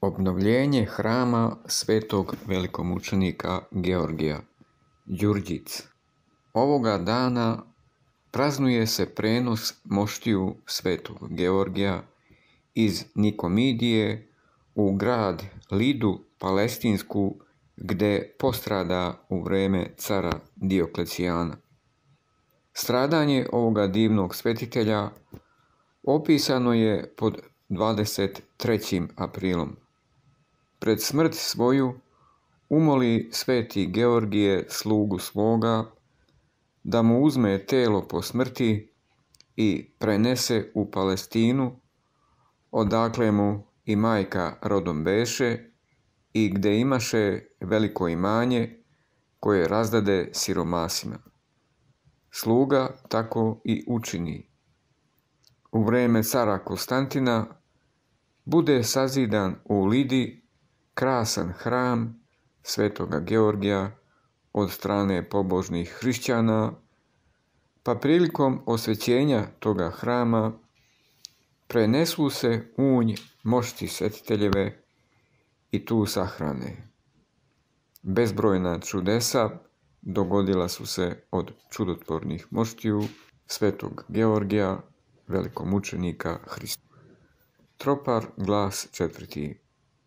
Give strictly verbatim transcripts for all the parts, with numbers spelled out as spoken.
Obnovljenje hrama svetog velikomučenika Georgija, Đurđic. Ovoga dana praznuje se prenos moštiju svetog Georgija iz Nikomidije u grad Lidu Palestinsku, gde postrada u vreme cara Dioklecijana. Stradanje ovoga divnog svetitelja opisano je pod dvadeset trećim aprilom. Pred smrt svoju umoli sveti Georgije slugu svoga da mu uzme telo po smrti i prenese u Palestinu, odakle mu i majka rodom beše i gde imaše veliko imanje koje razdade siromasima. Sluga tako i učini. U vreme cara Konstantina bude sazidan u Lidi krasan hram svetoga Georgija od strane pobožnih hrišćana, pa prilikom osvećenja toga hrama prenesu se unj mošti svetiteljeve i tu sahrane. Bezbrojna čudesa dogodila su se od čudotvornih moštiju svetog Georgija, velikomučenika Hrista. Tropar, glas četvrti.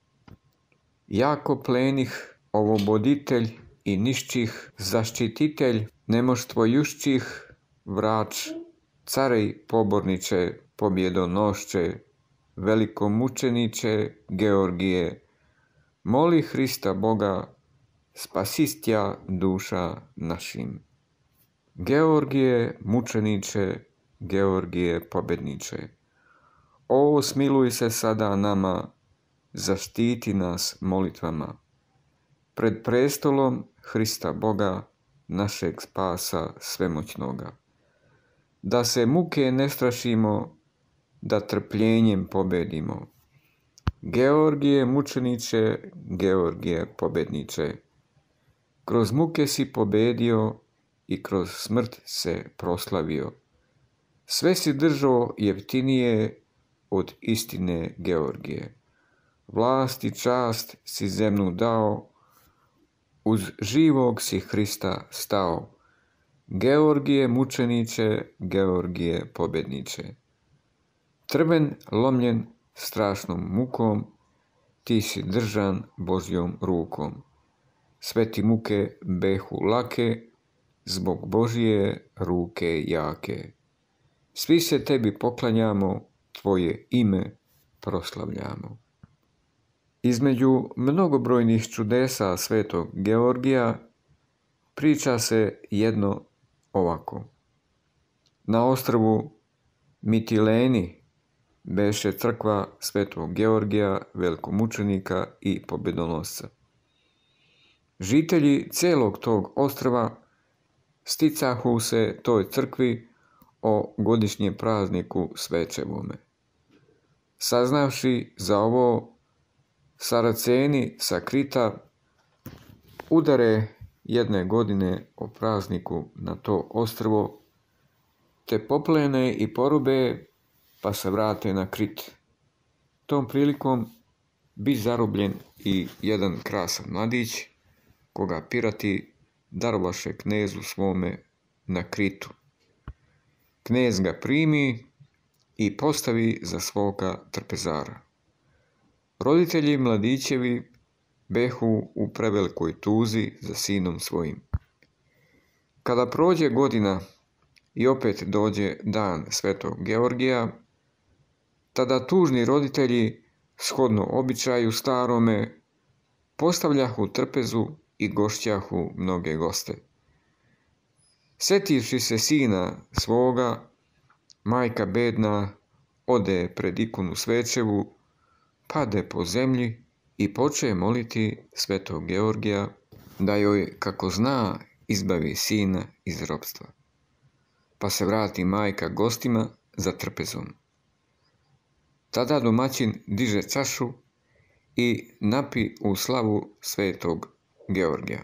Jako plenih, ovoboditelj i nišćih, zaštititelj nemoštvojušćih, vrač, carej poborniče, pobjedonošće, velikomučeniče Georgije, moli Hrista Boga, spasistja duša našim. Georgije mučeniče, Georgije pobjedniče, o smiluj se sada nama, zaštiti nas molitvama. Pred prestolom Hrista Boga, našeg spasa svemoćnoga. Da se muke ne strašimo, da trpljenjem pobedimo. Georgije mučeniče, Georgije pobjedniče, kroz muke si pobedio i kroz smrt se proslavio. Sve si držao jeftinije od istine Georgije. Vlast i čast si zemnu dao, uz živog si Hrista stao. Georgije mučeniče, Georgije pobjedniče. Trben lomljen strašnom mukom, ti si držan Božjom rukom. Sve ti muke behu lake, zbog Božje ruke jake. Svi se tebi poklanjamo, tvoje ime proslavljamo. Između mnogobrojnih čudesa svetog Georgija priča se jedno ovako. Na ostrvu Mitileni beše crkva svetog Georgija, velikomučenika i pobjedonosca. Žitelji celog tog ostrva sticahu se toj crkvi o godišnjem prazniku svečevome. Saznavši za ovo, Saraceni sa Krita udare jedne godine o prazniku na to ostrvo, te poplene i porube, pa se vrate na Krit. Tom prilikom bi zarobljen i jedan krasan mladić, koga pirati darovaše knezu svome na Kritu. Knez ga primi i postavi za svoga trpezara. Roditelji mladićevi behu u prevelikoj tuzi za sinom svojim. Kada prođe godina i opet dođe dan svetog Georgija, tada tužni roditelji, shodno običaju starome, postavljahu trpezu i gošćahu mnoge goste. Setivši se sina svoga, majka bedna ode pred ikonu svečevu, pade po zemlji i poče moliti svetog Georgija da joj, kako zna, izbavi sina iz ropstva. Pa se vrati majka gostima za trpezom. Tada domaćin diže čašu i napi u slavu svetog Georgija.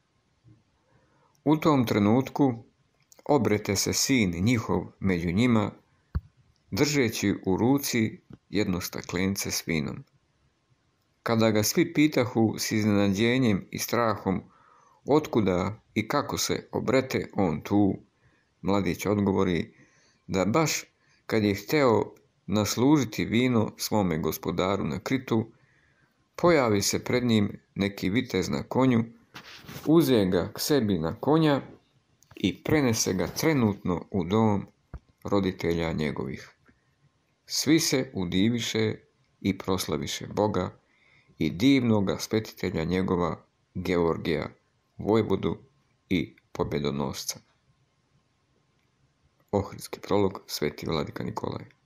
U tom trenutku obrete se sin njihov među njima, držeći u ruci jedno staklence s vinom. Kada ga svi pitahu s iznenađenjem i strahom otkuda i kako se obrete on tu, mladić odgovori da baš kad je hteo naslužiti vino svome gospodaru na Kritu, pojavi se pred njim neki vitez na konju, uze ga k sebi na konja i prenese ga trenutno u dom roditelja njegovih. Svi se udiviše i proslaviše Boga i divnoga svetitelja njegova Georgija, vojvodu i pobjedonosca. Ohridski prolog, sveti vladika Nikolaj.